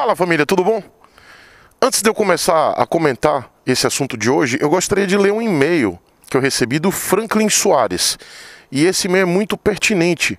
Fala família, tudo bom? Antes de eu começar a comentar esse assunto de hoje, eu gostaria de ler um e-mail que eu recebi do Franklin Soares. E esse e-mail é muito pertinente.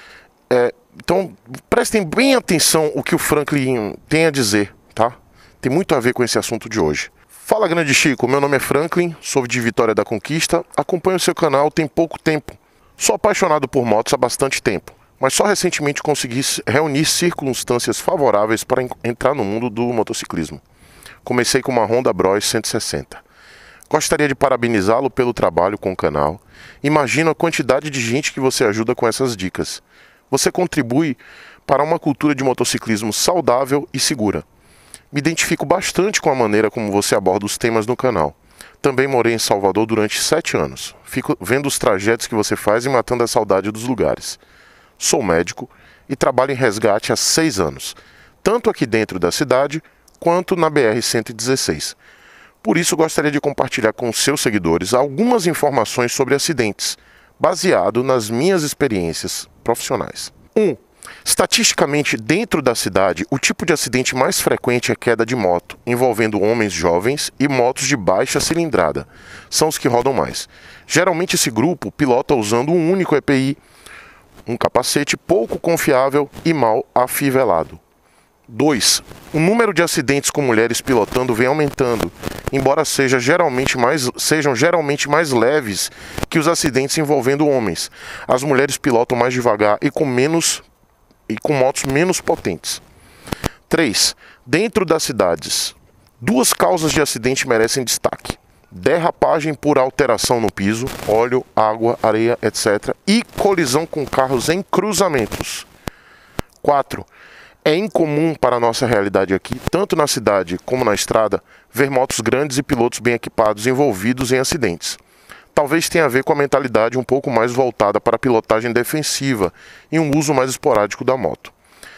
Então prestem bem atenção o que o Franklin tem a dizer, tá? Tem muito a ver com esse assunto de hoje. Fala grande Chico, meu nome é Franklin, sou de Vitória da Conquista, acompanho o seu canal tem pouco tempo. Sou apaixonado por motos há bastante tempo, mas só recentemente consegui reunir circunstâncias favoráveis para entrar no mundo do motociclismo. Comecei com uma Honda Bros 160. Gostaria de parabenizá-lo pelo trabalho com o canal. Imagino a quantidade de gente que você ajuda com essas dicas. Você contribui para uma cultura de motociclismo saudável e segura. Me identifico bastante com a maneira como você aborda os temas no canal. Também morei em Salvador durante 7 anos. Fico vendo os trajetos que você faz e matando a saudade dos lugares. Sou médico e trabalho em resgate há 6 anos, tanto aqui dentro da cidade quanto na BR-116. Por isso gostaria de compartilhar com seus seguidores algumas informações sobre acidentes, baseado nas minhas experiências profissionais. 1. Estatisticamente, dentro da cidade, o tipo de acidente mais frequente é queda de moto, envolvendo homens jovens e motos de baixa cilindrada. São os que rodam mais. Geralmente esse grupo pilota usando um único EPI, um capacete pouco confiável e mal afivelado. 2. O número de acidentes com mulheres pilotando vem aumentando, embora sejam geralmente mais leves que os acidentes envolvendo homens. As mulheres pilotam mais devagar e com motos menos potentes. 3. Dentro das cidades, 2 causas de acidente merecem destaque: derrapagem por alteração no piso, óleo, água, areia, etc. e colisão com carros em cruzamentos. 4. É incomum para a nossa realidade aqui, tanto na cidade como na estrada, ver motos grandes e pilotos bem equipados envolvidos em acidentes. Talvez tenha a ver com a mentalidade um pouco mais voltada para a pilotagem defensiva e um uso mais esporádico da moto.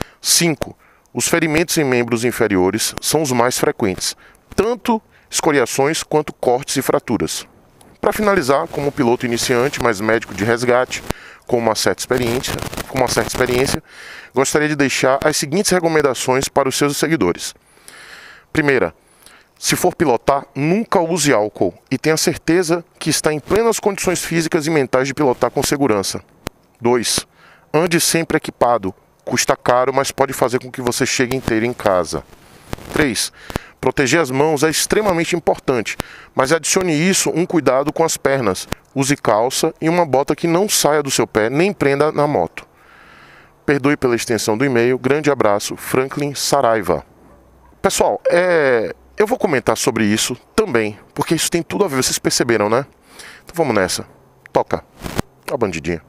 5. Os ferimentos em membros inferiores são os mais frequentes, tanto escoriações quanto cortes e fraturas. Para finalizar, como piloto iniciante, mas médico de resgate, com uma certa experiência, gostaria de deixar as seguintes recomendações para os seus seguidores. Primeira, se for pilotar, nunca use álcool e tenha certeza que está em plenas condições físicas e mentais de pilotar com segurança. 2. Ande sempre equipado. Custa caro, mas pode fazer com que você chegue inteiro em casa. 3. Proteger as mãos é extremamente importante, mas adicione isso um cuidado com as pernas. Use calça e uma bota que não saia do seu pé nem prenda na moto. Perdoe pela extensão do e-mail. Grande abraço, Franklin Saraiva. Pessoal, eu vou comentar sobre isso também, porque isso tem tudo a ver, vocês perceberam, né? Então vamos nessa. Toca a bandidinha.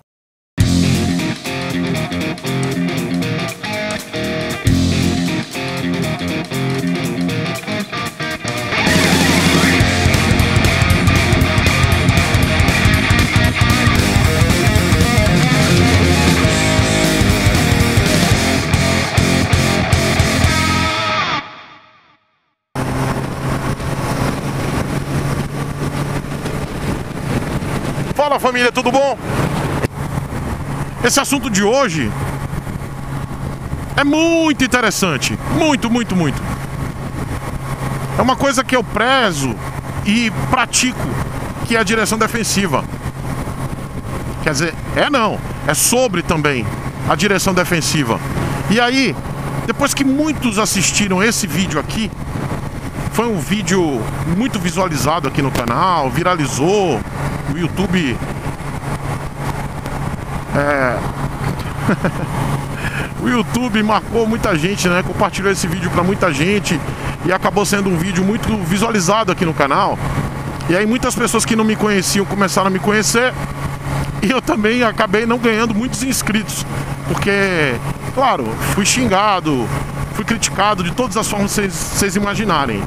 Fala família, tudo bom? Esse assunto de hoje é muito interessante, muito. É uma coisa que eu prezo e pratico, que é a direção defensiva. Quer dizer, é sobre também a direção defensiva. E aí, depois que muitos assistiram esse vídeo aqui, foi um vídeo muito visualizado aqui no canal, viralizou. O YouTube o YouTube marcou muita gente, né? Compartilhou esse vídeo para muita gente e acabou sendo um vídeo muito visualizado aqui no canal. E aí muitas pessoas que não me conheciam começaram a me conhecer e eu também acabei não ganhando muitos inscritos, porque, claro, fui xingado, fui criticado de todas as formas que vocês imaginarem.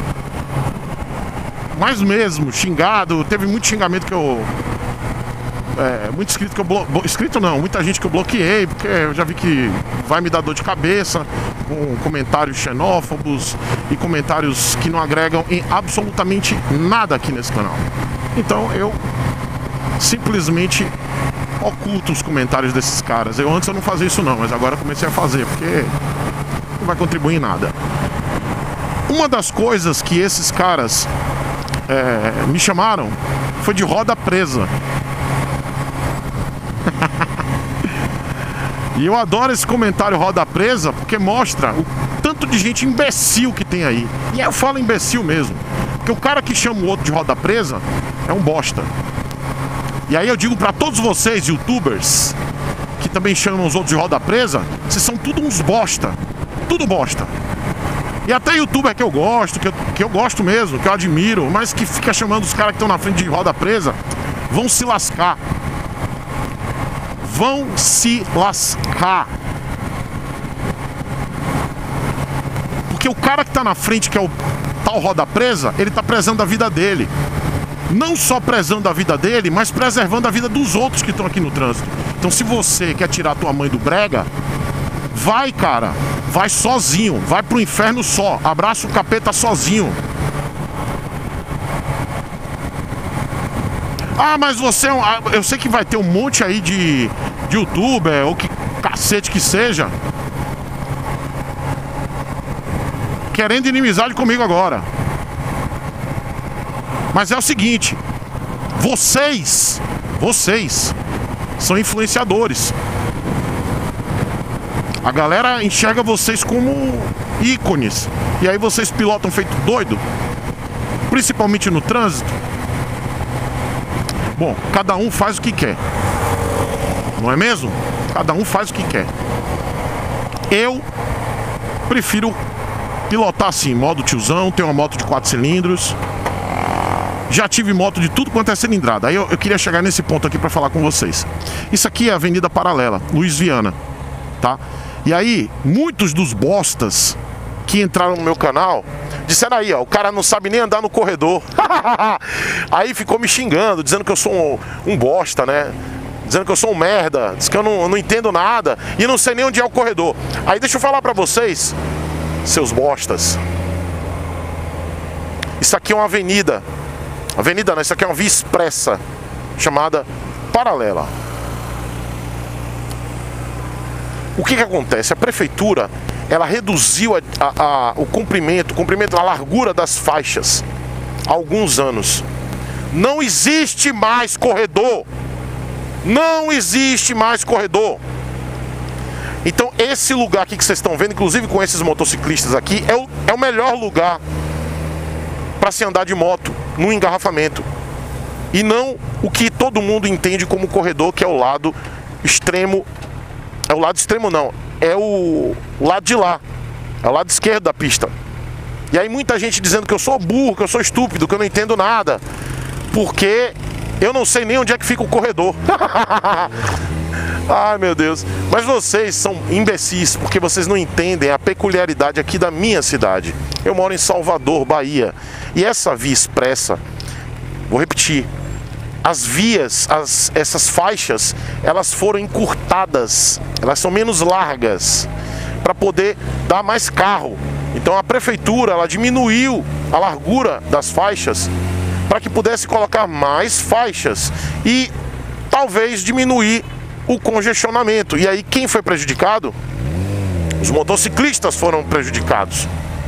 Mas mesmo, xingado, teve muito xingamento que eu... muito inscrito que eu inscrito não, muita gente que eu bloqueei, porque eu já vi que vai me dar dor de cabeça, com comentários xenófobos e comentários que não agregam em absolutamente nada aqui nesse canal. Então eu simplesmente oculto os comentários desses caras. Antes eu não fazia isso não, mas agora comecei a fazer, porque não vai contribuir em nada. Uma das coisas que esses caras me chamaram foi de roda presa. E eu adoro esse comentário roda presa, porque mostra o tanto de gente imbecil que tem aí. E eu falo imbecil mesmo, porque o cara que chama o outro de roda presa é um bosta. E aí eu digo pra todos vocês, youtubers, que também chamam os outros de roda presa, vocês são tudo uns bosta. Tudo bosta. E até youtuber que eu gosto, que eu gosto mesmo, que eu admiro, mas que fica chamando os caras que estão na frente de roda presa, vão se lascar. Vão se lascar. Porque o cara que tá na frente, que é o tal roda presa, ele tá prezando a vida dele. Não só prezando a vida dele, mas preservando a vida dos outros que estão aqui no trânsito. Então se você quer tirar a tua mãe do brega, vai, cara. Vai sozinho, vai pro inferno só. Abraça o capeta sozinho. Ah, mas você é um... Eu sei que vai ter um monte aí de youtuber, ou que cacete que seja, querendo inimizade comigo agora. Mas é o seguinte, vocês são influenciadores. A galera enxerga vocês como ícones. E aí vocês pilotam feito doido, principalmente no trânsito. Bom, cada um faz o que quer, não é mesmo? Cada um faz o que quer. Eu prefiro pilotar assim, modo tiozão. Tenho uma moto de 4 cilindros. Já tive moto de tudo quanto é cilindrada. Aí eu queria chegar nesse ponto aqui para falar com vocês. Isso aqui é a Avenida Paralela, Luiz Viana, tá? E aí, muitos dos bostas que entraram no meu canal disseram aí, ó, o cara não sabe nem andar no corredor. Aí ficou me xingando, dizendo que eu sou um bosta, né? Dizendo que eu sou um merda, diz que eu não entendo nada e não sei nem onde é o corredor. Aí deixa eu falar pra vocês, seus bostas. Isso aqui é uma avenida. Avenida não, isso aqui é uma via expressa chamada Paralela. O que acontece? A prefeitura, ela reduziu o comprimento, a largura das faixas há alguns anos. Não existe mais corredor. Não existe mais corredor. Então esse lugar aqui que vocês estão vendo, inclusive com esses motociclistas aqui, é o melhor lugar para se andar de moto, no engarrafamento. E não o que todo mundo entende como corredor, que é o lado extremo. É o lado extremo não, é o lado de lá. É o lado esquerdo da pista. E aí muita gente dizendo que eu sou burro, que eu sou estúpido, que eu não entendo nada, porque eu não sei nem onde é que fica o corredor. Ai meu Deus. Mas vocês são imbecis, porque vocês não entendem a peculiaridade aqui da minha cidade. Eu moro em Salvador, Bahia. E essa via expressa, vou repetir, as vias, essas faixas, elas foram encurtadas, elas são menos largas, para poder dar mais carro. Então a prefeitura, ela diminuiu a largura das faixas para que pudesse colocar mais faixas e talvez diminuir o congestionamento. E aí quem foi prejudicado? Os motociclistas foram prejudicados,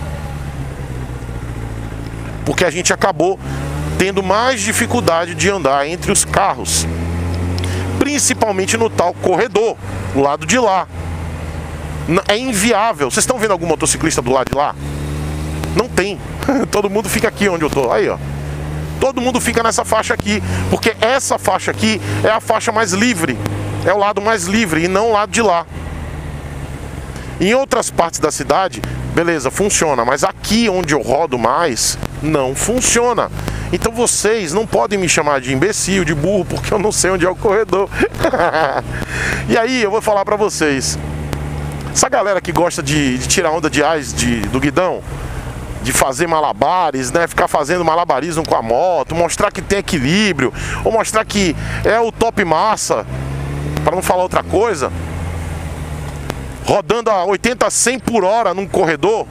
porque a gente acabou tendo mais dificuldade de andar entre os carros, principalmente no tal corredor, do lado de lá. É inviável. Vocês estão vendo algum motociclista do lado de lá? Não tem. Todo mundo fica aqui onde eu tô. Aí, ó. Todo mundo fica nessa faixa aqui, porque essa faixa aqui é a faixa mais livre, é o lado mais livre e não o lado de lá. Em outras partes da cidade, beleza, funciona, mas aqui onde eu rodo mais, não funciona. Então vocês não podem me chamar de imbecil, de burro, porque eu não sei onde é o corredor. E aí eu vou falar pra vocês, essa galera que gosta de tirar onda de ás do guidão, de fazer malabares, né? Ficar fazendo malabarismo com a moto, mostrar que tem equilíbrio, ou mostrar que é o top massa, para não falar outra coisa, rodando a 80, 100 por hora num corredor.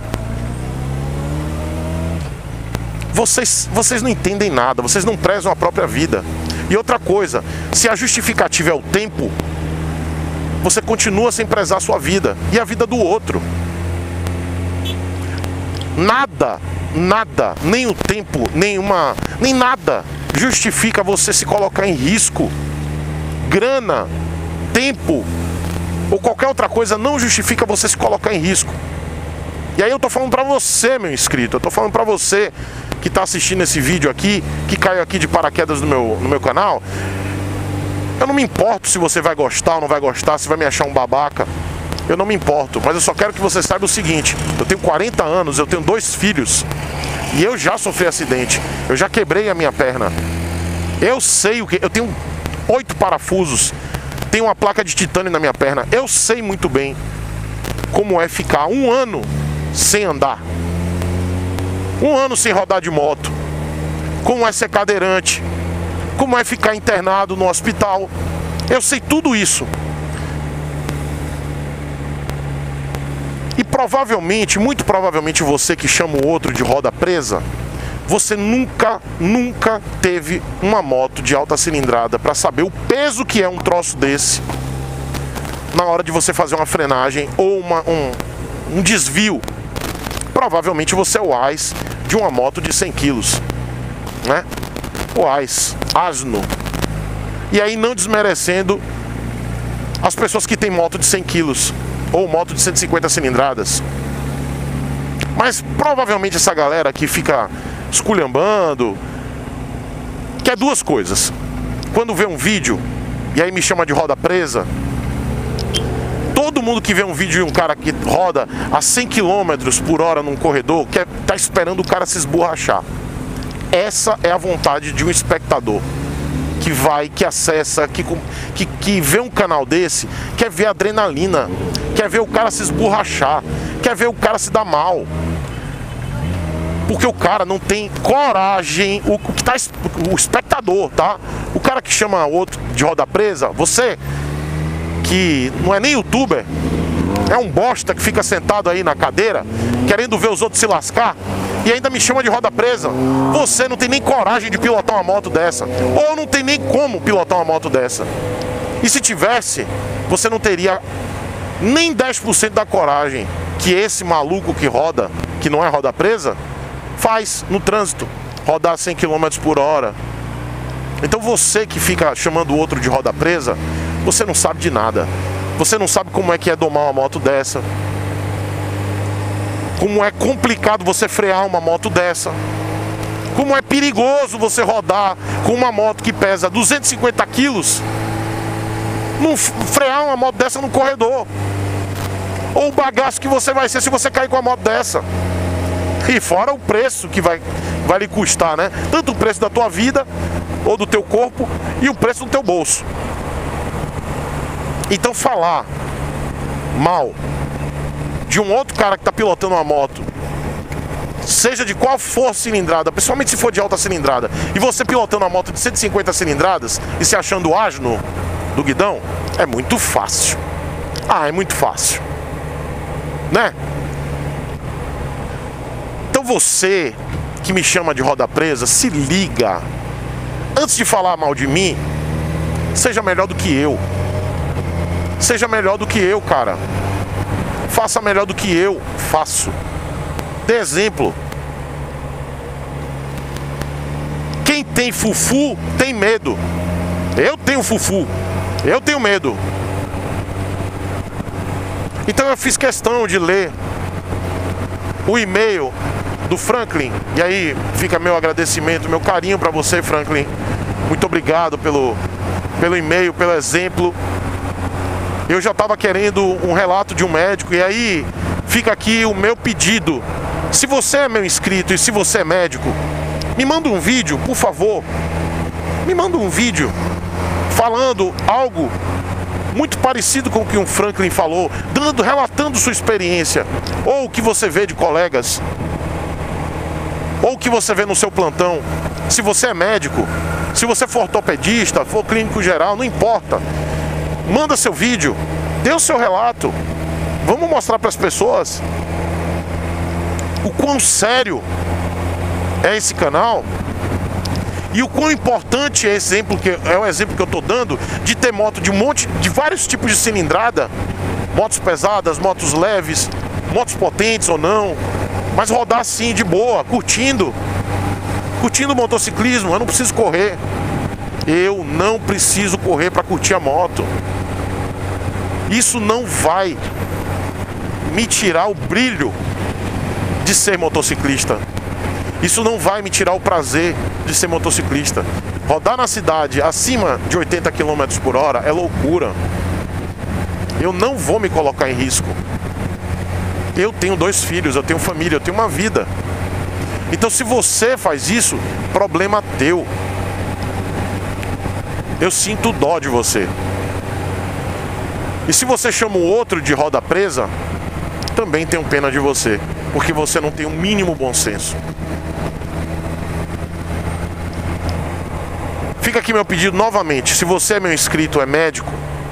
Vocês não entendem nada, vocês não prezam a própria vida. E outra coisa, se a justificativa é o tempo, você continua sem prezar a sua vida e a vida do outro. Nada, nada, nem o tempo, nem nada justifica você se colocar em risco. Grana, tempo ou qualquer outra coisa não justifica você se colocar em risco. E aí eu tô falando pra você, meu inscrito, eu tô falando pra você que tá assistindo esse vídeo aqui, que caiu aqui de paraquedas no meu canal. Eu não me importo se você vai gostar ou não vai gostar, se vai me achar um babaca. Eu não me importo, mas eu só quero que você saiba o seguinte: eu tenho 40 anos, eu tenho 2 filhos e eu já sofri acidente, eu já quebrei a minha perna. Eu sei o que, eu tenho 8 parafusos, tenho uma placa de titânio na minha perna. Eu sei muito bem como é ficar 1 ano sem andar, 1 ano sem rodar de moto, como é ser cadeirante, como é ficar internado no hospital. Eu sei tudo isso. E provavelmente, muito provavelmente, você que chama o outro de roda presa, você nunca teve uma moto de alta cilindrada para saber o peso que é um troço desse na hora de você fazer uma frenagem ou um desvio. Provavelmente você é o AIS de uma moto de 100 quilos, né? O AIS, asno. E aí, não desmerecendo as pessoas que têm moto de 100 quilos ou moto de 150 cilindradas. Mas provavelmente essa galera que fica esculhambando quer 2 coisas. Quando vê um vídeo e aí me chama de roda presa, todo mundo que vê um vídeo de um cara que roda a 100 km por hora num corredor tá esperando o cara se esborrachar. Essa é a vontade de um espectador que vai, que acessa, que vê um canal desse, quer ver adrenalina, quer ver o cara se esborrachar, quer ver o cara se dar mal. Porque o cara não tem coragem, o espectador, tá? O cara que chama o outro de roda presa, você que não é nem youtuber, é um bosta que fica sentado aí na cadeira, querendo ver os outros se lascar, e ainda me chama de roda presa. Você não tem nem coragem de pilotar uma moto dessa, ou não tem nem como pilotar uma moto dessa. E se tivesse, você não teria nem 10% da coragem que esse maluco que roda, que não é roda presa, faz no trânsito, rodar 100 km por hora. Então você que fica chamando o outro de roda presa, você não sabe de nada. Você não sabe como é que é domar uma moto dessa, como é complicado você frear uma moto dessa, como é perigoso você rodar com uma moto que pesa 250 quilos, frear uma moto dessa no corredor, ou o bagaço que você vai ser se você cair com a moto dessa. E fora o preço que vai lhe custar, né? Tanto o preço da tua vida ou do teu corpo e o preço do teu bolso. Então falar mal de um outro cara que está pilotando uma moto, seja de qual for cilindrada, principalmente se for de alta cilindrada, e você pilotando uma moto de 150 cilindradas e se achando o asno do guidão, é muito fácil. Ah, é muito fácil, né? Então você que me chama de roda presa, se liga. Antes de falar mal de mim, seja melhor do que eu. Seja melhor do que eu, cara. Faça melhor do que eu faço. Dê exemplo. Quem tem fufu tem medo. Eu tenho fufu. Eu tenho medo. Então eu fiz questão de ler o e-mail do Franklin. E aí fica meu agradecimento, meu carinho para você, Franklin. Muito obrigado pelo e-mail, pelo exemplo. Eu já estava querendo um relato de um médico, e aí fica aqui o meu pedido. Se você é meu inscrito e se você é médico, me manda um vídeo, por favor. Me manda um vídeo falando algo muito parecido com o que um Franklin falou, relatando sua experiência, ou o que você vê de colegas, ou o que você vê no seu plantão. Se você é médico, se você for ortopedista, for clínico geral, não importa. Manda seu vídeo, dê o seu relato. Vamos mostrar para as pessoas o quão sério é esse canal e o quão importante é esse exemplo, que é o exemplo que eu estou dando, de ter moto de vários tipos de cilindrada, motos pesadas, motos leves, motos potentes ou não, Mas rodar assim, de boa, curtindo o motociclismo. Eu não preciso correr. Eu não preciso correr para curtir a moto. Isso não vai me tirar o brilho de ser motociclista. Isso não vai me tirar o prazer de ser motociclista. Rodar na cidade acima de 80 km por hora é loucura. Eu não vou me colocar em risco. Eu tenho 2 filhos, eu tenho família, eu tenho uma vida. Então, se você faz isso, problema teu. Eu sinto dó de você. E se você chama o outro de roda presa, também tenho pena de você, porque você não tem o mínimo bom senso. Fica aqui meu pedido novamente. Se você é meu inscrito, é médico,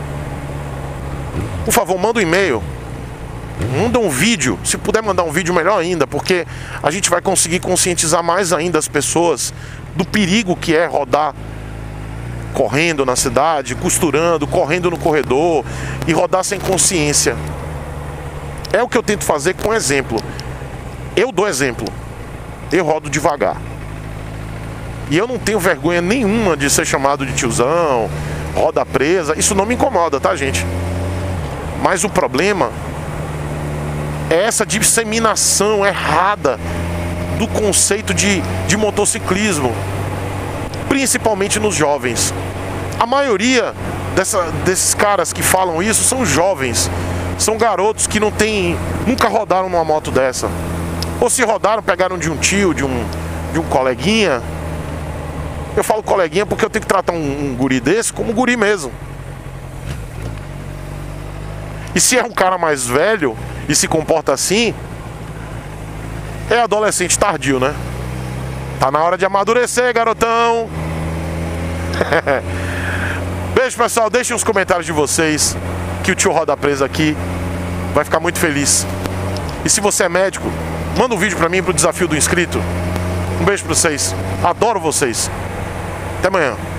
por favor, manda um e-mail. Manda um vídeo. Se puder mandar um vídeo, melhor ainda, porque a gente vai conseguir conscientizar mais ainda as pessoas do perigo que é rodar correndo na cidade, costurando, correndo no corredor e rodar sem consciência. É o que eu tento fazer com exemplo. Eu dou exemplo. Eu rodo devagar. E eu não tenho vergonha nenhuma de ser chamado de tiozão, roda presa. Isso não me incomoda, tá, gente? Mas o problema é essa disseminação errada do conceito de motociclismo, principalmente nos jovens. A maioria desses caras que falam isso são jovens, são garotos que nunca rodaram numa moto dessa. Ou se rodaram, pegaram de um tio, de um coleguinha. Eu falo coleguinha porque eu tenho que tratar um guri desse como um guri mesmo. E se é um cara mais velho e se comporta assim, é adolescente tardio, né? Tá na hora de amadurecer, garotão. Beijo, pessoal. Deixem os comentários de vocês, que o tio Roda Presa aqui vai ficar muito feliz. E se você é médico, manda um vídeo pra mim pro desafio do inscrito. Um beijo pra vocês. Adoro vocês. Até amanhã.